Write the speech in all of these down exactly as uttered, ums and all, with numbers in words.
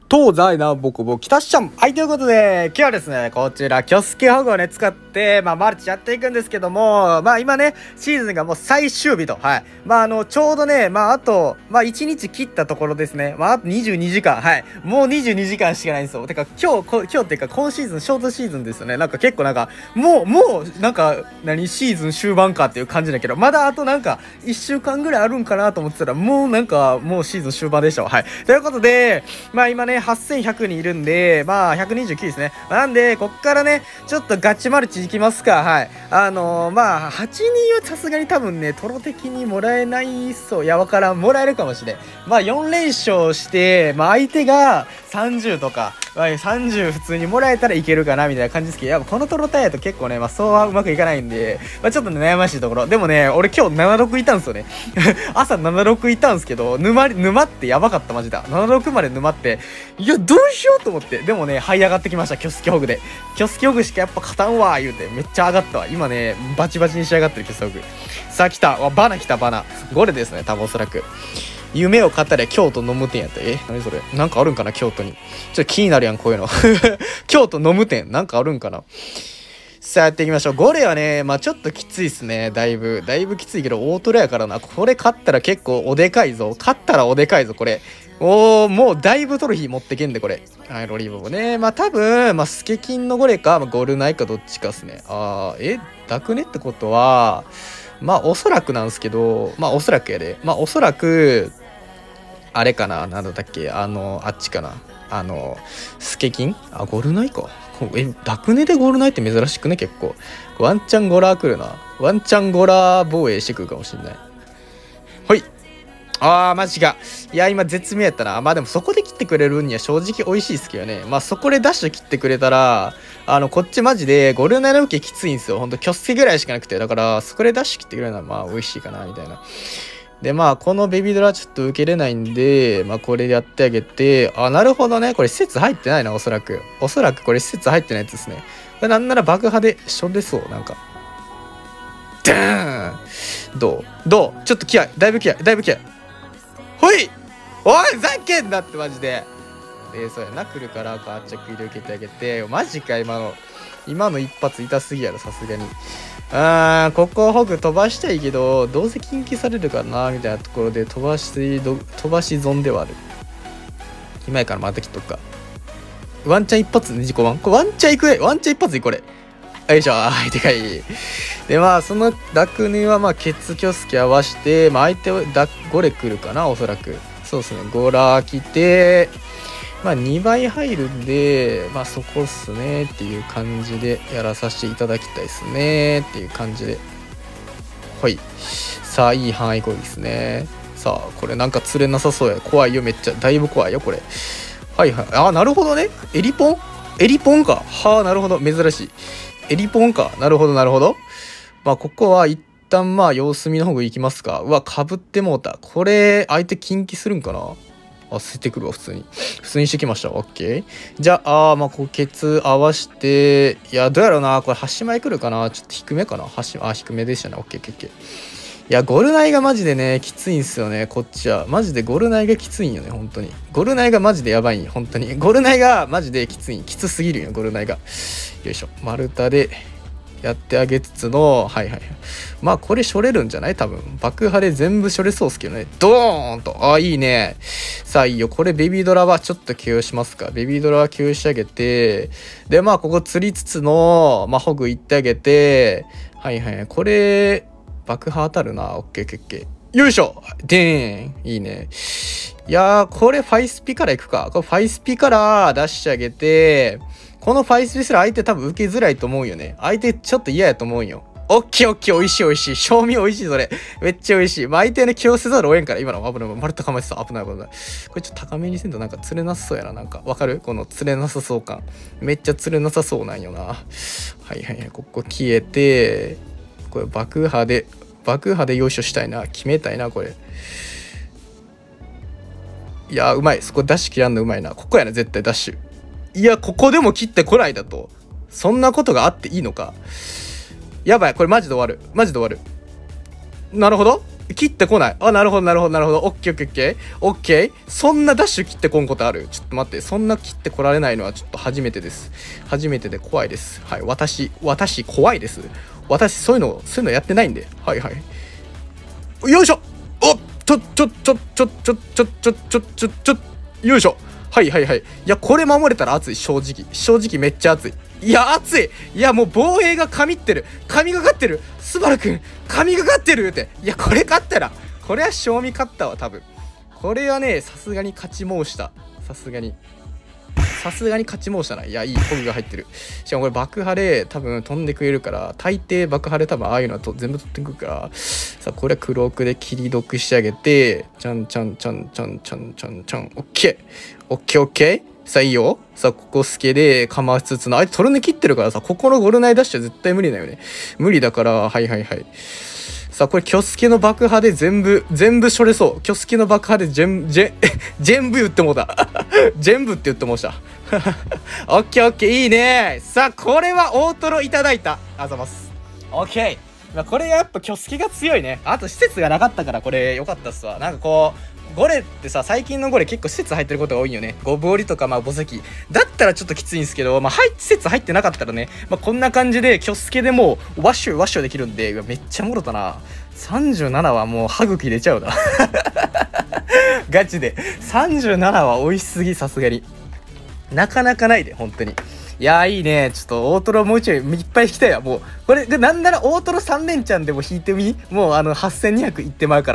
東西南北も北シャン。はい、ということで、今日はですね、こちら、キョスケホグをね、使って、まあ、マルチやっていくんですけども、まあ、今ね、シーズンがもう最終日と、はい。まあ、あの、ちょうどね、まあ、あと、まあ、いちにち切ったところですね。まあ、あとにじゅうにじかん、はい。もうにじゅうにじかんしかないんですよ。てか、今日、こ今日っていうか、今シーズン、ショートシーズンですよね。なんか結構なんか、もう、もう、なんか、何、シーズン終盤かっていう感じだけど、まだあとなんか、いっしゅうかんぐらいあるんかなと思ってたら、もうなんか、もうシーズン終盤でしょ。はい。ということで、まあ、今ね、はっせんひゃくにんいるんで、まあ、ひゃくにじゅうきゅうですね。まあ、なんで、こっからね、ちょっとガチマルチいきますか。はい。あのー、まあ、はちにんはさすがに多分ね、トロ的にもらえないそう。いや、わからん。もらえるかもしれん。まあ、よん連勝して、まあ、相手がさんじゅうとか、まあ、さんじゅう普通にもらえたらいけるかな、みたいな感じですけど、やっぱこのトロタイヤと結構ね、まあ、そうはうまくいかないんで、まあ、ちょっとね、悩ましいところ。でもね、俺今日ななろくいたんですよね。朝ななろくいたんですけど、沼、沼ってやばかった、マジだ。ななろくまで沼って、いや、どうしようと思って。でもね、這い上がってきました、キョスケホグで。キョスケホグしかやっぱ勝たんわ、言うて。めっちゃ上がったわ。今ね、バチバチに仕上がってる、キョスケホグ。さあ、来た。わ、バナ来た、バナ。ゴレですね、多分おそらく。夢を語れ、京都飲む店やった。え、何それ。なんかあるんかな、京都に。ちょっと気になるやん、こういうの。京都飲む店。なんかあるんかな。さあ、やっていきましょう。ゴレはね、まあちょっときついっすね。だいぶ。だいぶきついけど、大トロやからな。これ勝ったら結構おでかいぞ。勝ったらおでかいぞ、これ。おー、もうだいぶトロフィー持ってけんで、これ。はい、ロリーボもね。まあ多分、まあスケキンのゴレか、まあ、ゴルナイかどっちかっすね。あー、え、ダクネってことは、まあおそらくなんですけど、まあおそらくやで。まあおそらく、あれかな、なんだったっけ、あの、あっちかな。あの、スケキンあ、ゴルナイか。え、ダクネでゴルナイって珍しくね、結構。ワンチャンゴラー来るな。ワンチャンゴラー防衛してくるかもしんない。ほい。あー、マジか。いや、今絶妙やったな。まあでもそこで切ってくれるには正直美味しいっすけどね。まあそこでダッシュ切ってくれたら、あの、こっちマジでゴルナイの受けきついんですよ。ほんと、キョッセぐらいしかなくて。だから、そこでダッシュ切ってくれるのはまあ美味しいかな、みたいな。で、まあ、このベビードラちょっと受けれないんで、まあ、これでやってあげて、あ、なるほどね。これ施設入ってないな、おそらく。おそらくこれ施設入ってないやつですね。なんなら爆破でしょでそう、なんか。ダーンどうどうちょっと気合い。だいぶ気合い。だいぶ気合い。ほいおいふざけんなってマジで。えー、そうやな。来るからか、あっちゃく入れ受けてあげて。マジか、今の。今の一発痛すぎやろ、さすがに。あー、ここホグ飛ばしたいけど、どうせ近畿されるからな、みたいなところで飛ばし、飛ばし損ではある。今やからまた切っとくか。ワンチャン一発ねじこワン。これワンチャンいくね。ワンチャン一発いこれ。よいしょ。はい、でかい。で、まあ、そのダクネは、まあ、ケツキョスケ合わして、まあ、相手はダゴレ来るかな、おそらく。そうですね。ゴラ来て、まあにばい入るんで、まあそこっすねっていう感じでやらさせていただきたいですねっていう感じで。はい。さあ、いい範囲攻撃ですね。さあ、これなんか釣れなさそうや。怖いよ、めっちゃ。だいぶ怖いよ、これ。はいはい。あ、なるほどね。エリポンエリポンか。はあ、なるほど。珍しい。エリポンか。なるほど、なるほど。まあ、ここは一旦まあ様子見の方がいきますか。うわ、かぶってもうた。これ、相手近畿するんかな。あ、捨ててくるわ、普通に。普通にしてきました。オッケー。じゃあ、あー、まあ、こう、ケツ合わして、いや、どうやろうな。これ、端前来るかな。ちょっと低めかな。端、あ、低めでしたね。オッケー、オッケー。いや、ゴルナイがマジでね、きついんすよね、こっちは。マジでゴルナイがきついんよね、本当に。ゴルナイがマジでやばいんよ、本当に。ゴルナイがマジできついん。きつすぎるよ、ゴルナイが。よいしょ。丸太で。やってあげつつの、はいはいはい。まあこれしょれるんじゃない多分。爆破で全部しょれそうっすけどね。ドーンと。あ、いいね。さあいいよ。これベビードラはちょっと起用しますか。ベビードラは起用してあげて、でまあここ釣りつつの、まあホグ行ってあげて、はいはい。これ、爆破当たるな。オッケーオッケーオッケー。よいしょでーんいいね。いやー、これファイスピから行くか。これファイスピから出してあげて、このファイスピすら相手多分受けづらいと思うよね。相手ちょっと嫌やと思うよ。オッケーオッケー、美味しい美味しい。賞味美味しい、それ。めっちゃ美味しい。まあ相手ね、気をせざるを得んから、今の危ない。丸と構えてた。危ない危ない。これちょっと高めにせんとなんか釣れなさそうやな。なんか、わかるこの釣れなさそう感。めっちゃ釣れなさそうなんよな。はいはいはい。ここ消えて、これ爆破で、爆破でよいしょしたいな。決めたいな、これ。いやー、うまい。そこダッシュ切らんのうまいな。ここやな、絶対ダッシュ。いや、ここでも切ってこないだと。そんなことがあっていいのか。やばい、これマジで終わる。マジで終わる。なるほど。 切ってこない。あ、なるほど、なるほど、なるほど。オッケーオッケーオッケー。オッケー。そんなダッシュ切ってこんことある？ちょっと待って。そんな切ってこられないのはちょっと初めてです。初めてで怖いです。はい。私、私、怖いです。私、そういうの、そういうのやってないんで。はいはい。よいしょ。おっちょ、ちょ、ちょ、ちょ、ちょ、ちょ、ちょ、ちょ、ちょ、ちょ、よいしょ。はいはいはい。いや、これ守れたら熱い、正直。正直めっちゃ熱い。いや、熱い。いや、もう防衛が神ってる。神がかってる。スバルくん、神がかってるって。いや、これ勝ったら、これは賞味勝ったわ、多分。これはね、さすがに勝ち申した。さすがに。さすがに勝ち申したな。いや、いいホグが入ってる。しかもこれ爆破で多分飛んでくれるから、大抵爆破で多分ああいうのはと全部取ってくるから、さあ、これは黒奥で切り毒してあげて、ちゃんちゃんちゃんちゃんちゃんちゃんちゃん、オッケー。オッケーオッケー。さあ、いいよ。さあ、ここスケでかましつつの、あいつトルネ切ってるからさ、ここのゴルナイダッシュは絶対無理だよね。無理だから、はいはいはい。さあ、これ、キョスケの爆破で全部、全部しょれそう。キョスケの爆破で全部、全、全部言ってもうた。全部って言ってもうた。オッケーオッケー、いいね。さあ、これは大トロいただいた。あざます。オッケー。まあ、これやっぱキョスケが強いね。あと施設がなかったから、これ良かったっすわ。なんかこう、ゴレってさ、最近のゴレ結構施設入ってることが多いよね。ゴブオリとか、まあ、墓石。だったらちょっときついんですけど、まあ、施設入ってなかったらね、まあ、こんな感じで、キョスケでもう、ワッシュワッシュできるんで、めっちゃもろたな。さんじゅうななはもう、歯茎出ちゃうな。ガチで。さんじゅうななは美味しすぎ、さすがに。なかなかないで、本当に。いやーいいね。ちょっと大トロもうちょいいっぱい引きたいわ。もう、これ、で、なんなら大トロさん連チャンでも引いてみ？もうあの、はっせんにひゃくいってまうから。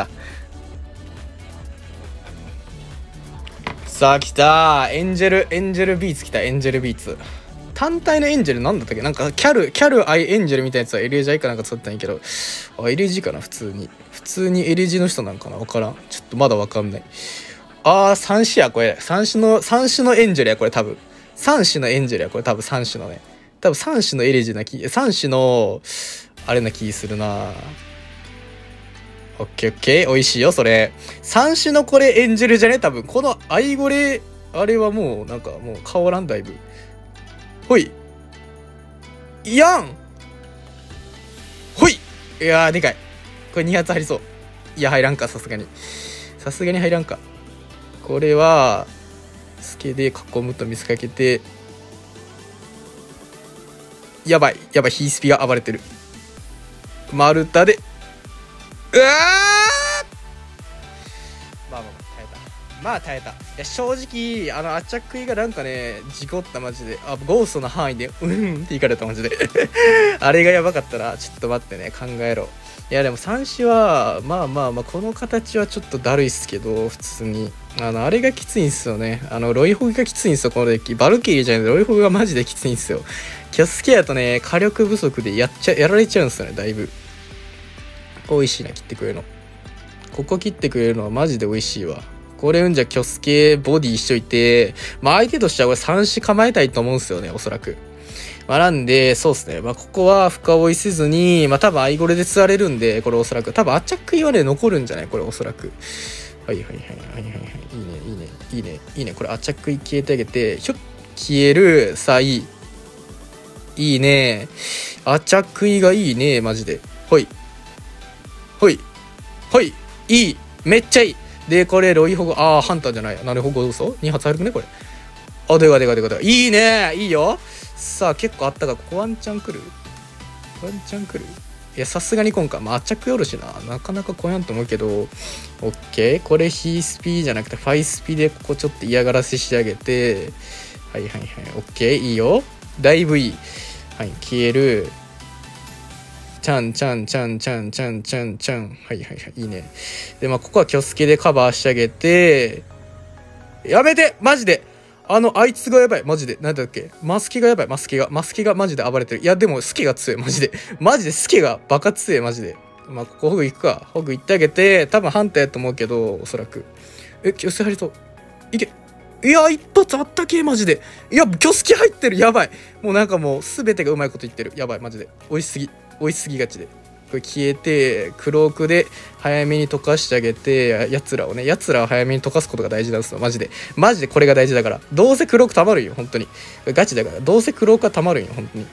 さあ来たー。エンジェルエンジェルビーツ来た。エンジェルビーツ単体のエンジェルなんだったっけ？なんかキャルキャルアイエンジェルみたいなやつは エルエージー かなんか使ったんやけど、あ エルエージー かな。普通に普通に エルエージー の人なんかな。分からん。ちょっとまだ分かんない。あー三種やこれ。三種の三種のエンジェルやこれ。多分三種のエンジェルやこれ。多分三種のね、多分三種のエルエージーな気、三種のあれな気するな。オッケーオッケー、美味しいよそれ。三種のこれエンジェルじゃね？多分このアイゴレあれはもうなんかもう変わらんだいぶ。ほいいやんほい。いやーでかい。これに発入りそう。いや入らんか、さすがにさすがに入らんか。これはスケで囲むと見せかけて、やばいやばい、ヒースピが暴れてる。丸太でうわー、まあまあまあ耐えた。まあ耐えた。いや正直あのアチャクイがなんかね事故ったマジで。あゴーストの範囲でうんっていかれたマジであれがやばかったらちょっと待ってね、考えろ。いやでも三種はまあまあまあこの形はちょっとだるいっすけど、普通にあのあれがきついんすよね。あのロイホグがきついんすよこのデッキ。バルキリーじゃないロイホグがマジできついんすよ。キャスケやとね火力不足でやっちゃやられちゃうんすよね。だいぶ美味しいな、切ってくれるの。ここ切ってくれるのはマジで美味しいわ。これうんじゃキョスケボディしといて、まあ相手としてはこれ三種構えたいと思うんすよね、おそらく。まあなんで、そうっすね。まあここは深追いせずに、まあ多分アイゴレで釣られるんで、これおそらく。多分アチャックイはね、残るんじゃないこれおそらく。はいはいはいはいはいはい。いいねいいねいいねいいね。これアチャックイ消えてあげて、ひょっ消える。さあいい。いいね。アチャックイがいいね、マジで。ほい。ほいほいいい、めっちゃいい。でこれロイホグ、ああハンターじゃない、なるほど嘘に発入るくねこれ。あでかでかでかでかいいね、いいよ。さあ結構あったが、ここワンチャン来るワンチャン来る。いやさすがに今回まあアチャックよるしな、なかなか来やんと思うけど、オッケー。これヒースピーじゃなくてファイスピでここちょっと嫌がらせしてあげて、はいはいはいオッケー、いいよ、だいぶいい。はい消える。ちゃんちゃんちゃんちゃんちゃんちゃんちゃん、はいはいはいいいね。でまあここはキョスケでカバーしてあげて、やめてマジで、あのあいつがやばいマジで。なんだっけ、マスケがやばい、マスケがマスケがマジで暴れてる。いやでもスケが強いマジでマジでスケがバカ強いマジで。まあここホグ行くか、ホグ行ってあげて、多分ハンターやと思うけどおそらく。えキョスケ入りそう、いけ。いや一発あったけマジで。いやキョスケ入ってる、やばい。もうなんかもう全てがうまいこと言ってる、やばいマジで。美味しすぎ美味しすぎがちで。これ消えてクロークで早めに溶かしてあげて、やつらをねやつらを早めに溶かすことが大事なんですよマジで。マジでこれが大事だから。どうせクロークたまるんよ本当に、ガチだから。どうせクロークはたまるんよ本当に。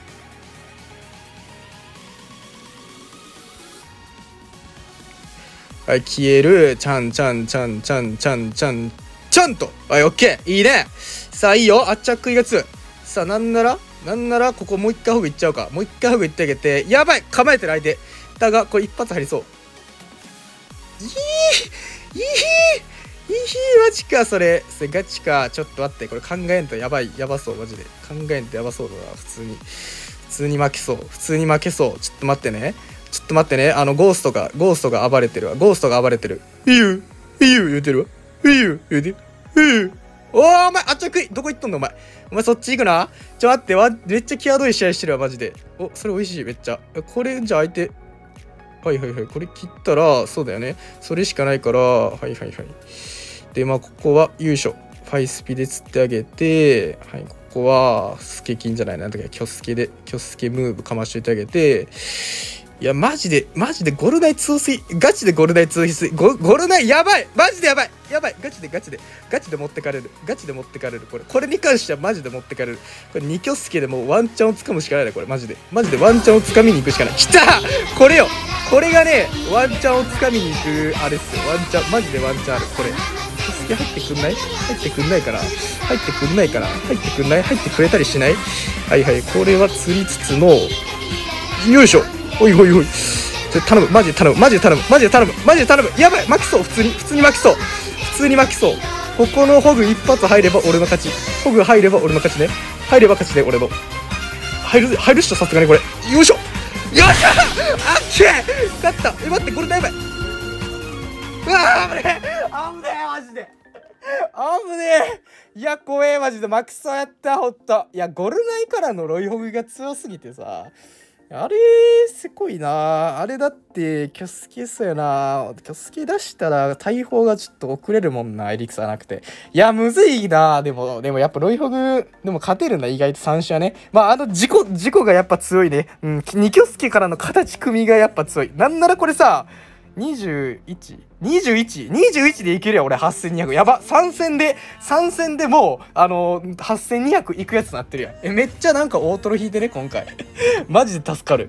はい、消える。ちゃんちゃんちゃんちゃんちゃんちゃんちゃんと。はい、オッケー。いいね。さあ、いいよ。あっちゃっくいがつ。さあ、なんならなんなら、ここもう一回ホグいっちゃうか。もう一回ホグいってあげて。やばい、構えてる相手。だが、これ一発入りそう。いいいいいいマジか、それ。それガチか。ちょっと待って。これ考えんとやばい。やばそう、マジで。考えんとやばそうだな、普通に。普通に負けそう。普通に負けそう。ちょっと待ってね。ちょっと待ってね。あの、ゴーストが、ゴーストが暴れてるわ。ゴーストが暴れてる。いいよいいよ言うてるわ。いいよ言うてる。いいよ。おー、お前、あっちゃくい。どこ行っとんのお前。お前そっち行くな。ちょ、待って。わ、めっちゃ際どい試合してるわ、マジで。お、それ美味しい、めっちゃ。これ、じゃあ相手。はいはいはい。これ切ったら、そうだよね。それしかないから、はいはいはい。で、まあ、ここは、優勝。ファイスピで釣ってあげて、はい、ここは、スケキンじゃないな。なんだっけ、キョスケで、キョスケムーブかましといてあげて、いや、マジで、マジでゴルナイ通水、ガチでゴルナイ通水、ゴゴルナイやばいマジでやばいやばいガチでガチで、ガチで持ってかれる。ガチで持ってかれる。これ、これに関してはマジで持ってかれる。これ、にキョスケでもうワンチャンをつかむしかないね、これ、マジで。マジでワンチャンをつかみに行くしかない。きたこれよこれがね、ワンチャンをつかみに行く、あれっすよ。ワンチャン、マジでワンチャンある。これ。キョスケ入ってくんない入ってくんないから。入ってくんないから。入ってくんない入ってくれたりしないはいはい。これは釣りつつの、よいしょおいおいおい。頼むマジで頼むマジで頼むマジで頼むマジで頼むやばい負けそう普通に普通に負けそう普通に負けそうここのホグ一発入れば俺の勝ちホグ入れば俺の勝ちね入れば勝ちね俺の入る入るっしょさすがにこれよいしょよっしゃあっけー勝ったえ待ってこれだいぶうわー危ねえ危ねえマジで危ねえいや怖えマジで負けそうやったほんといやゴルナイからのロイホグが強すぎてさあれせこいなあれだってキョスケそうやなキョスケ出したら大砲がちょっと遅れるもんなエリクサなくていやむずいなでもでもやっぱロイホグでも勝てるんだ意外とさん種はねまああの事故事故がやっぱ強いねうんにキョスケからの形組みがやっぱ強いなんならこれさにじゅういち、にじゅういち、にじゅういちでいけるや俺はっせんにひゃくやばさん戦でさん戦でもうあのー、はっせんにひゃくいくやつなってるやんえめっちゃなんか大トロ引いてね今回マジで助かる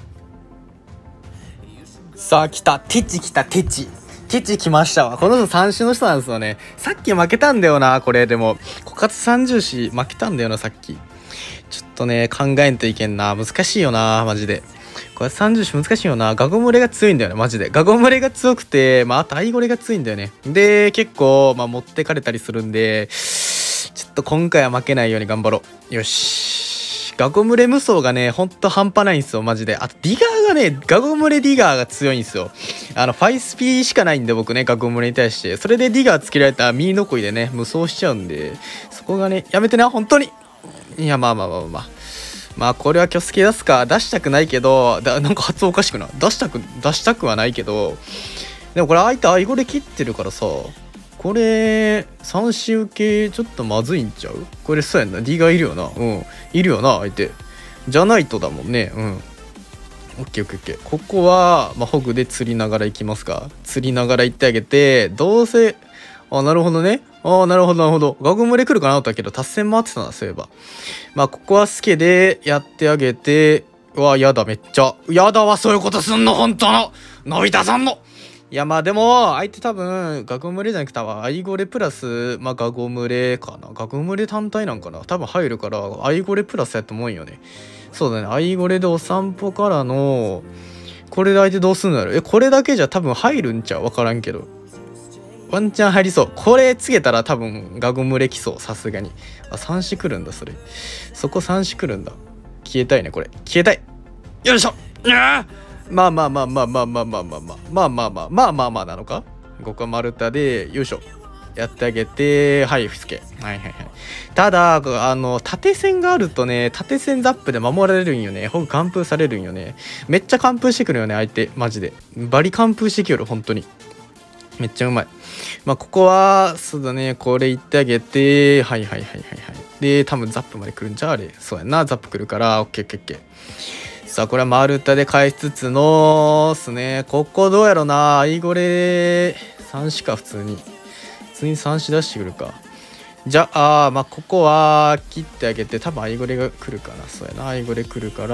さあ来たテチ来たテチテチ来ましたわこの人さん種の人なんですよねさっき負けたんだよなこれでも枯渇三重視負けたんだよなさっきちょっとね考えんといけんな難しいよなマジでこれさんじゅう種難しいよなガゴムレが強いんだよねマジでガゴムレが強くてまああとアイゴレが強いんだよねで結構まあ持ってかれたりするんでちょっと今回は負けないように頑張ろうよしガゴムレ無双がねほんと半端ないんですよマジであとディガーがねガゴムレディガーが強いんですよあのファイスピーしかないんで僕ねガゴムレに対してそれでディガーつけられたらミーノコイでね無双しちゃうんでそこがねやめてな本当にいやまあまあまあまあまあまあこれはキョスケ出すか出したくないけどだなんか発音おかしくない出したく出したくはないけどでもこれ相手アイゴレ切ってるからさこれさん種受けちょっとまずいんちゃうこれそうやんな D がいるよなうんいるよな相手じゃないとだもんねうんオッケーオッケーオッケーここは、まあ、ホグで釣りながら行きますか釣りながら行ってあげてどうせあなるほどねああなるほどなるほどガゴムレ来るかなと思ったけど達成回ってたなそういえばまあここはスケでやってあげてうわやだめっちゃやだわそういうことすんの本当ののび太さんのいやまあでも相手多分ガゴムレじゃなくてアイゴレプラスまあガゴムレかなガゴムレ単体なんかな多分入るからアイゴレプラスやと思うんよねそうだねアイゴレでお散歩からのこれで相手どうすんのやろえこれだけじゃ多分入るんちゃう分からんけどワンチャン入りそうこれつけたら多分ガゴムレ来そうさすがにあさん種来るんだそれそこさん種来るんだ消えたいねこれ消えたいよいしょまあまあまあまあまあまあまあまあまあまあまあまあまあまあまあなのかここは丸太でよいしょやってあげてはいふつけはいはいはいただあの縦線があるとね縦線ザップで守られるんよねほぼ完封されるんよねめっちゃ完封してくるよね相手マジでバリ完封してきよる本当にめっちゃうまいまあここはそうだねこれ言ってあげてはいはいはいはいはいで多分ザップまで来るんじゃあれそうやなザップ来るからオッケーオッケーオッケーさあこれは丸太で返しつつのすねここどうやろなアイゴレさん種か普通に普通にさん種出してくるかじゃあ、まあ、ここは切ってあげて、多分アイゴレが来るかな。そうやな、アイゴレ来るから、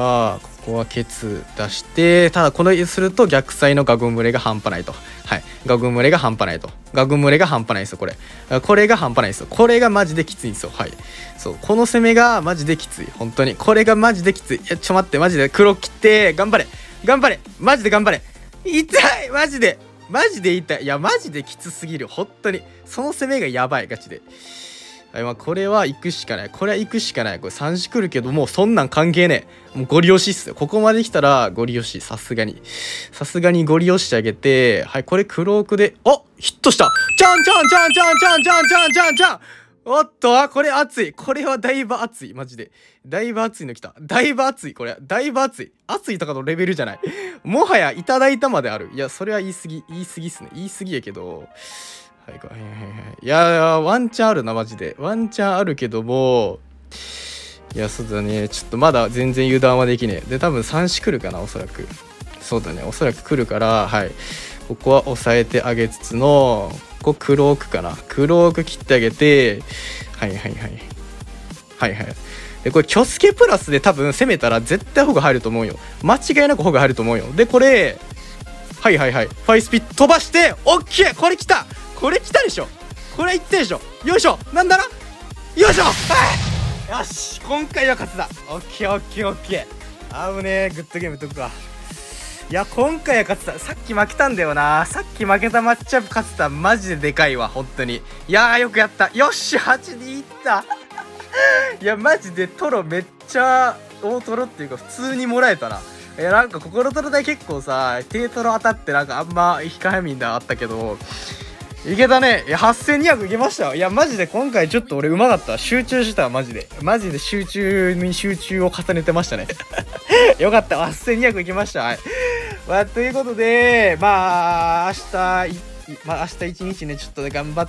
ここはケツ出して、ただこのすると逆サイのガゴン群れが半端ないと。はい。ガゴン群れが半端ないと。ガゴン群れが半端ないですよ、これ。これが半端ないですよ。これがマジできついんですよ。はい。そう。この攻めがマジできつい。本当に。これがマジできつい。いや、ちょ待って、マジで黒切って、頑張れ。頑張れ。マジで頑張れ。痛いマジで。マジで痛い。いや、マジできつすぎる。本当に。その攻めがやばい、ガチで。はい、まあ、これは行くしかない。これは行くしかない。これさんじ来るけども、そんなん関係ねえ。もうゴリ押しっすよ。ここまで来たらゴリ押し。さすがに。さすがにゴリ押してあげて、はい、これクロークで、あヒットしたじゃんじゃんじゃんじゃんじゃんじゃんじゃんじゃんじゃんおっと、これ熱い。これはだいぶ熱い。マジで。だいぶ熱いの来た。だいぶ熱い。これ。だいぶ熱い。熱いとかのレベルじゃない。もはやいただいたまである。いや、それは言い過ぎ。言い過ぎっすね。言い過ぎやけど。はいはいはいはい。いやワンチャンあるな、マジで。ワンチャンあるけども、いや、そうだね。ちょっとまだ全然油断はできねえ。で、多分さん子来るかな、おそらく。そうだね。おそらく来るから、はい。ここは押さえてあげつつの、ここクロークかな。クローク切ってあげて、はいはいはい。はいはい。で、これ、キョスケプラスで多分攻めたら絶対ホグ入ると思うよ。間違いなくホグ入ると思うよ。で、これ、はいはいはい。ファイスピッ飛ばして、オッケーこれ来たこれ来たでしょこれいったでしょよいしょなんだなよいしょはいよし今回は勝つだオッケーオッケーオッケーあぶねえグッドゲームとくわいや今回は勝つださっき負けたんだよなさっき負けたマッチアップ勝つだマジででかいわ本当にいやーよくやったよしはちにいったいやマジでトロめっちゃ大トロっていうか普通にもらえたないやなんか心トロ代結構さ低トロ当たってなんかあんま控えみんなあったけどいけたね。いや、はっせんにひゃくいけましたよ。いや、マジで今回ちょっと俺うまかった。集中したわ、マジで。マジで集中に集中を重ねてましたね。よかった。はっせんにひゃくいけました。はい。まあ、ということで、まあ、明日、まあ、明日一日ね、ちょっとね、頑張って、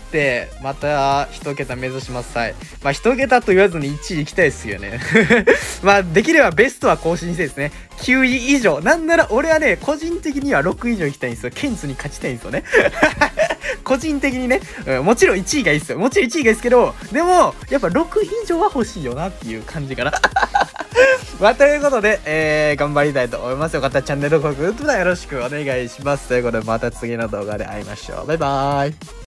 また一桁目指します。はい。まあ、一桁と言わずにいちい行きたいですよね。まあ、できればベストは更新してですね、きゅうい以上。なんなら俺はね、個人的にはろく以上行きたいんですよ。ケンツに勝ちたいんですよね。個人的にね、うん、もちろんいちいがいいっすよ。もちろんいちいがいいっすけど、でも、やっぱろく以上は欲しいよなっていう感じかな。まあ、ということで、えー、頑張りたいと思います。よかったらチャンネル登録、グッドボタンよろしくお願いします。ということで、また次の動画で会いましょう。バイバーイ。